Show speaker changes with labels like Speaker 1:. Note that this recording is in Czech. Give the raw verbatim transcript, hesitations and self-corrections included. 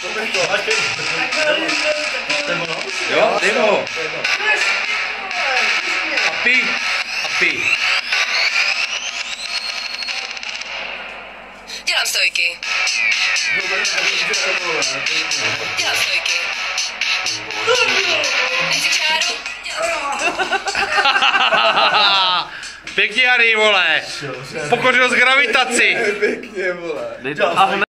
Speaker 1: Jo, dej ho. A pij. A pij.
Speaker 2: Dělám stojky. Dělám stojky. Nechci čáru?
Speaker 1: Pěkně, Harry, vole. Pokořil z gravitaci.
Speaker 3: Pěkně, vole.